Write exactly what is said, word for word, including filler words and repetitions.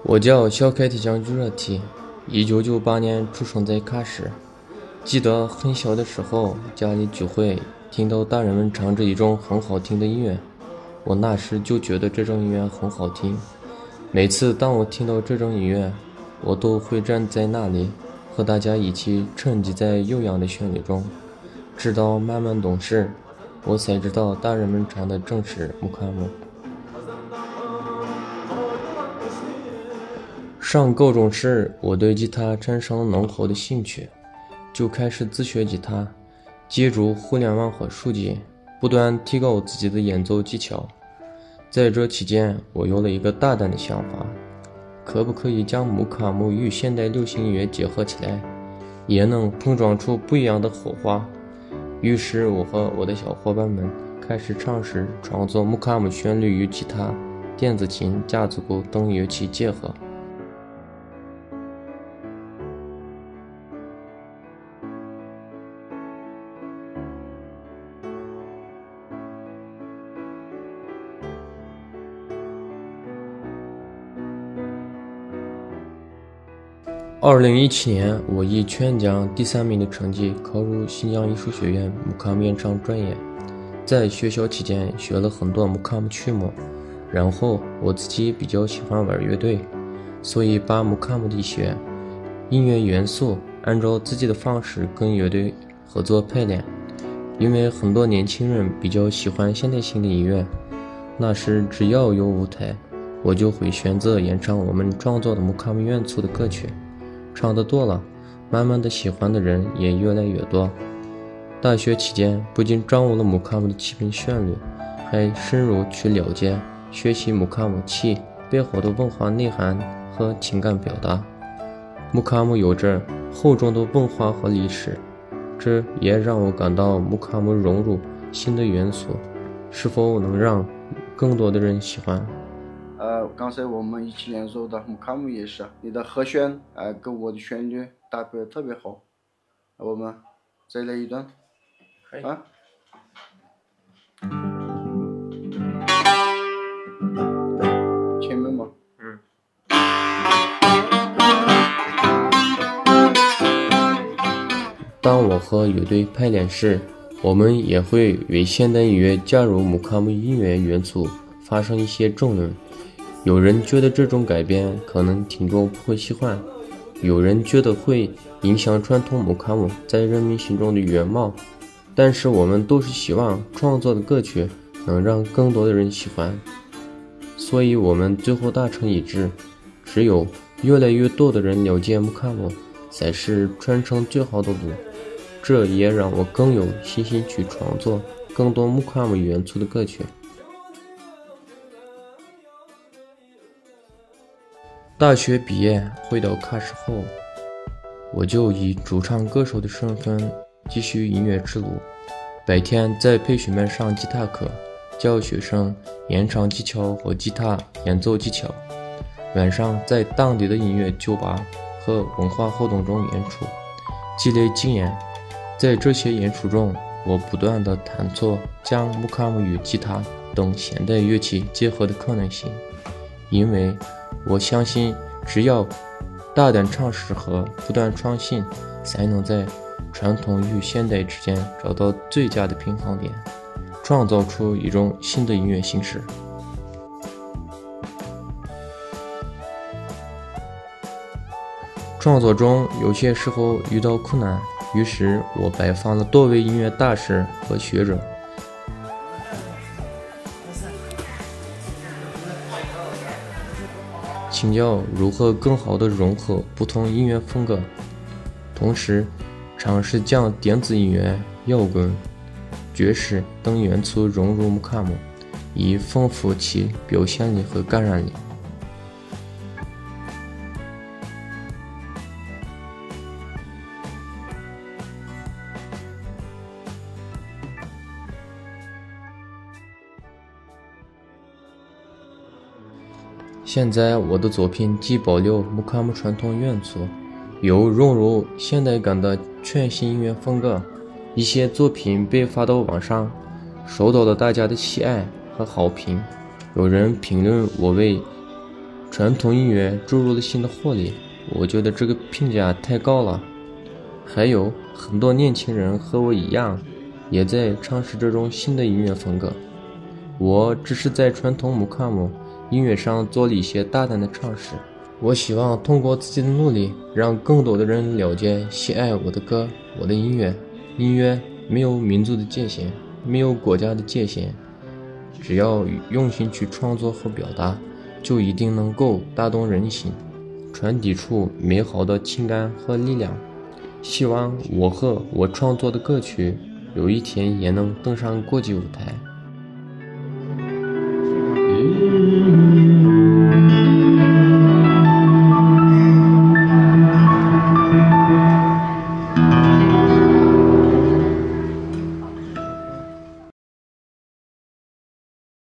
我叫小凯提江朱热提，一九九八年出生在喀什。记得很小的时候，家里聚会，听到大人们唱着一种很好听的音乐，我那时就觉得这种音乐很好听。每次当我听到这种音乐，我都会站在那里，和大家一起沉浸在悠扬的旋律中。直到慢慢懂事，我才知道大人们唱的正是穆卡姆。上高中时，我对吉他产生了浓厚的兴趣，就开始自学吉他，借助互联网和书籍，不断提高自己的演奏技巧。在这期间，我有了一个大胆的想法，可不可以将穆卡姆与现代流行音乐结合起来，也能碰撞出不一样的火花。于是我和我的小伙伴们开始尝试创作穆卡姆旋律与吉他、电子琴、架子鼓等乐器结合。二零一七年，我以全奖第三名的成绩考入新疆艺术学院穆卡姆演唱专业。在学校期间学了很多穆卡姆曲目，然后我自己比较喜欢玩乐队，所以把穆卡姆的一些音乐元素按照自己的方式跟乐队合作排练。因为很多年轻人比较喜欢现代性的音乐，那时只要有舞台，我就会选择演唱我们创作的穆卡姆元素的歌曲。唱得多了，慢慢的喜欢的人也越来越多。大学期间不仅掌握了穆卡姆的基本旋律，还深入去了解学习穆卡姆曲背后的文化内涵和情感表达。穆卡姆有着厚重的文化和历史，这也让我感到穆卡姆融入新的元素是否能让更多的人喜欢。 呃，刚才我们一起演奏的穆卡姆也是，你的和弦呃跟我的旋律搭配的特别好。我们再来一段，啊。前面吗？ 嗯。当我和乐队排练时，我们也会为现代音乐加入穆卡姆音乐元素发生一些争论。有人觉得这种改变可能听众不会喜欢，有人觉得会影响传统穆卡姆在人民心中的原貌，但是我们都是希望创作的歌曲能让更多的人喜欢，所以我们最后达成一致，只有越来越多的人了解穆卡姆，才是传承最好的路。这也让我更有信心去创作更多穆卡姆元素的歌曲。大学毕业回到喀什后，我就以驻唱歌手的身份继续音乐之路。白天在培训班上吉他课，教学生演唱技巧和吉他演奏技巧；晚上在当地的音乐酒吧和文化活动中演出，积累经验。在这些演出中，我不断地探索将穆卡姆与吉他等现代乐器结合的可能性，因为我相信只要大胆尝试和不断创新，才能在传统与现代之间找到最佳的平衡点，创造出一种新的音乐形式。创作中有些时候遇到困难，于是我拜访了多位音乐大师和学者，请教如何更好地融合不同音乐风格，同时尝试将电子音乐、摇滚、爵士等元素融入穆卡姆，以丰富其表现力和感染力。现在我的作品既保留穆卡姆传统元素，又融入现代感的全新音乐风格。一些作品被发到网上，受到了大家的喜爱和好评。有人评论我为传统音乐注入了新的活力，我觉得这个评价太高了。还有很多年轻人和我一样，也在尝试这种新的音乐风格。我只是在传统木卡姆音乐上做了一些大胆的尝试。我希望通过自己的努力，让更多的人了解、喜爱我的歌、我的音乐。音乐没有民族的界限，没有国家的界限，只要用心去创作和表达，就一定能够打动人心，传递出美好的情感和力量。希望我和我创作的歌曲有一天也能登上国际舞台。